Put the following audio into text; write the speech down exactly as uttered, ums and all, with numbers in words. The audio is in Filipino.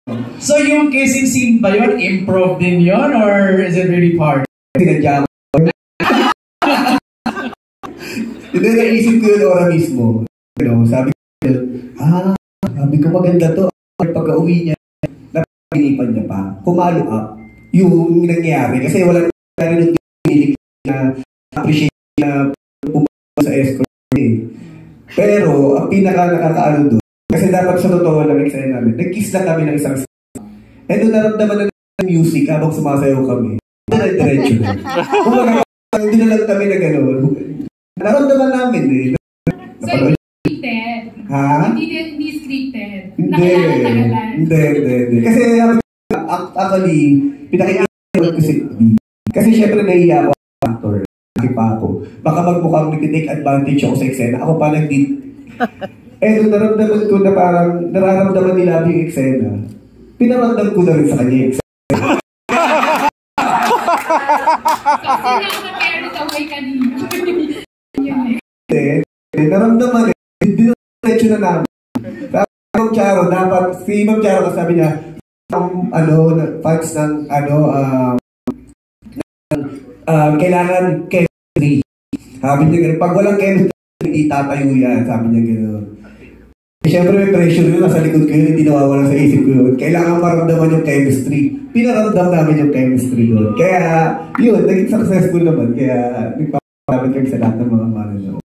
So yung kissing scene ba yun? Improv din yun? Or is it really part? Sinadya ko. Hindi, naisip ko yun ora mismo. You know, sabi ko, ah, sabi ko maganda to. Pagka-uwi niya, napaginipan niya pa. Kumalo up yung nangyari. Kasi wala na rin yung pinilig na appreciate na pumunta sa escort. Eh. Pero, ang pinaka-nakakaano doon, kasi dapat sa totoo lang eksena namin, nag-kiss na kami ng isang eh, doon naramdaman na ng music habang sumasayaw kami. Doon na diretso na. Kung hindi na lang kami na gano'n. Naramdaman namin eh. So, hindi scripted? Ha? Hindi, hindi scripted? Hindi. Nakalalan-tagalan? Hindi, hindi, hindi. Kasi actually, pinakikita ko si kasi syempre nahiya ako ang actor. Pa ako. Baka magmukhang nag-take advantage ako sa eksena. Ako pa nag-did. Eh, doon naramdaman ko na parang nararamdaman nila yung eksena. Pinaramdam ko na rin sa kanya yung eksena. Kasi nakaka-carry away kanina. Hindi. Naramdaman eh. Hindi na diretso na namin. Sabi Ma'am Charo, dapat, si Ma'am Charo sabi niya, ang ano, fans ng ano, uh, uh, kailangan chemistry. Sabi niya gano'n. Pag walang chemistry, hindi tatayo yan. Sabi niya gano'n. Eh, siyempre may pressure yun. Nasa likod ko yun. Hindi nawawala sa isip ko yun. Kailangan maramdaman yung chemistry. Pinaramdam namin yung chemistry doon. Kaya, yun, naging successful naman. Kaya, nagpapalapit kami sa lahat ng mga manager.